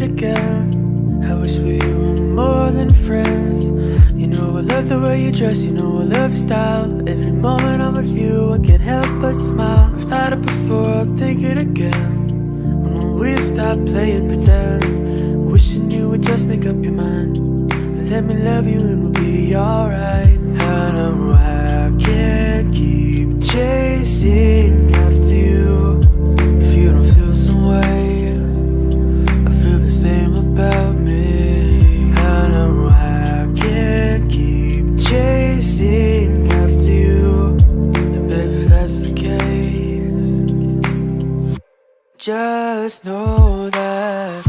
again. I wish we were more than friends. You know I love the way you dress, you know I love your style. Every moment I'm with you, I can't help but smile. I've thought it before, I'll think it again. When we stop playing pretend, wishing you would just make up your mind. Let me love you and we'll be alright. I know I can't keep chasing after you if you don't feel some way. I feel the same about me. I know I can't keep chasing after you, and baby, if that's the case, just know that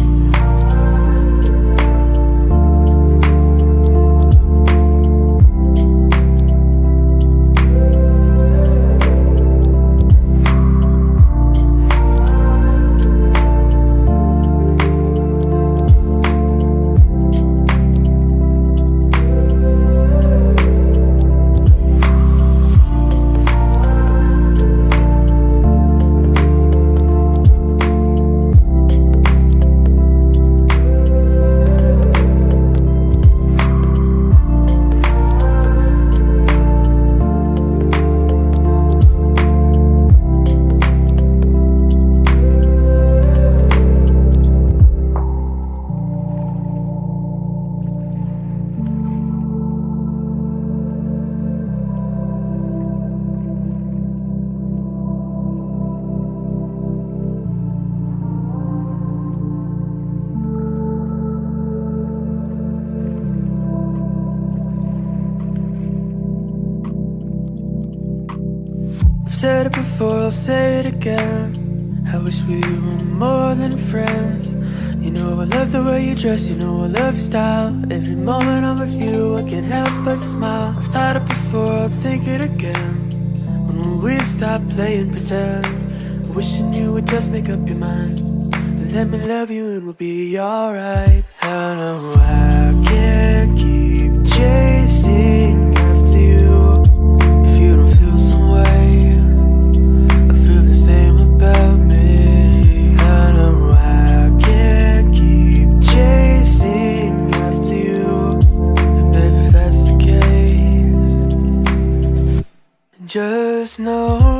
I've said it before, I'll say it again. I wish we were more than friends. You know I love the way you dress, you know I love your style. Every moment I'm with you, I can't help but smile. I've thought it before, I'll think it again. When we stop playing pretend, wishing you would just make up your mind. Let me love you and we'll be alright. I know I can't keep chasing after you if you don't feel some way. I feel the same about me. I know I can't keep chasing after you, and baby, if that's the case, just know